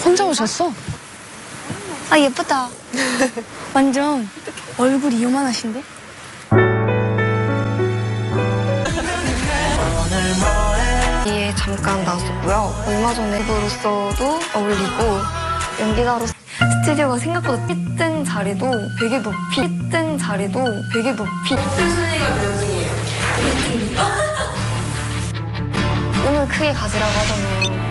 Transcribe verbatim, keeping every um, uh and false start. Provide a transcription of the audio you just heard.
혼자 오셨어? 아, 예쁘다. 완전 얼굴이 요만하신데? 예, 잠깐 나왔었고요. 얼마 전에 배우로서도 어울리고 연기자로 스튜디오가 생각보다 일 등 자리도 되게 높이 일 등 자리도 되게 높이 순위가 몇 등이에요? 오늘 크게 가지라고 하잖아요.